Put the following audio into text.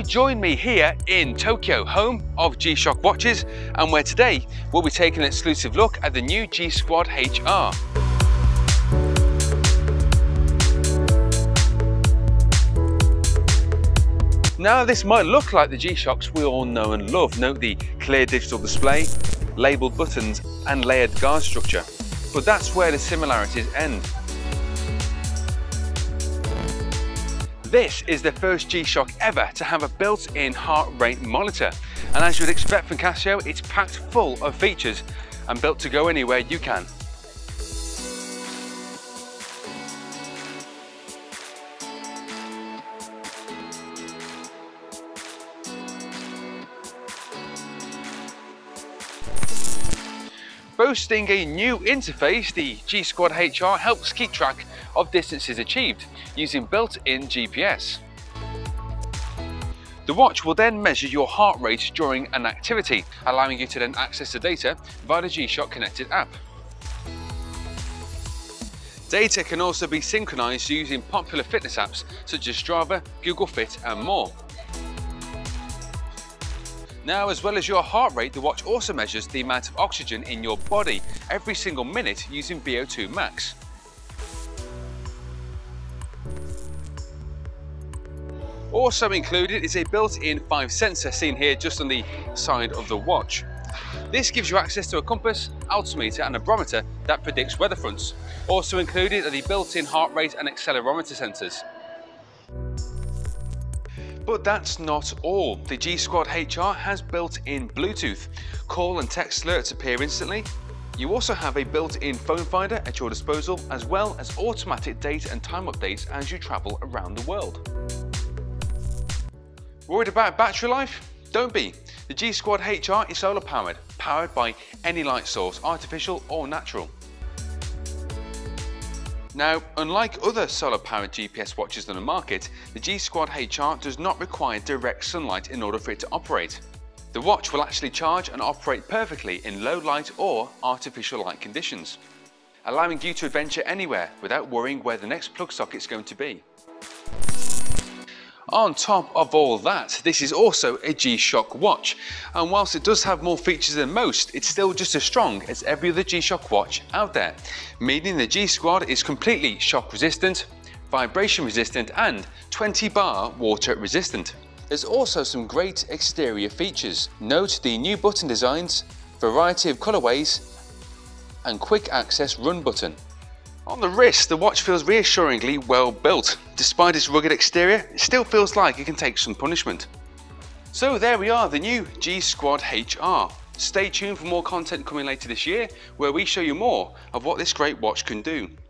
join me here in Tokyo, home of G-Shock watches, and where today we'll be taking an exclusive look at the new G-Squad HR. Now this might look like the G-Shocks we all know and love. Note the clear digital display, labelled buttons and layered guard structure. But that's where the similarities end. This is the first G-Shock ever to have a built-in heart rate monitor. And as you would expect from Casio, it's packed full of features and built to go anywhere you can. Boasting a new interface, the G-Squad HR helps keep track of distances achieved using built-in GPS. The watch will then measure your heart rate during an activity, allowing you to then access the data via the G-Shock connected app. Data can also be synchronized using popular fitness apps such as Strava, Google Fit and more. Now, as well as your heart rate, the watch also measures the amount of oxygen in your body every single minute using VO2 max. Also included is a built-in 5 sensor seen here just on the side of the watch. This gives you access to a compass, altimeter and a barometer that predicts weather fronts. Also included are the built-in heart rate and accelerometer sensors. But that's not all. The G-Squad HR has built-in Bluetooth. Call and text alerts appear instantly. You also have a built-in phone finder at your disposal, as well as automatic date and time updates as you travel around the world. Worried about battery life? Don't be. The G-Squad HR is solar powered by any light source, artificial or natural. Now, unlike other solar-powered GPS watches on the market, the G-Squad HR does not require direct sunlight in order for it to operate. The watch will actually charge and operate perfectly in low light or artificial light conditions, allowing you to adventure anywhere without worrying where the next plug socket is going to be. On top of all that, this is also a G-Shock watch, and whilst it does have more features than most, it's still just as strong as every other G-Shock watch out there, meaning the G-Squad is completely shock resistant, vibration resistant and 20 bar water resistant. There's also some great exterior features. Note the new button designs, variety of colorways and quick access run button. On the wrist, the watch feels reassuringly well built. Despite its rugged exterior, it still feels like it can take some punishment. So there we are, the new G-Squad HR. Stay tuned for more content coming later this year, where we show you more of what this great watch can do.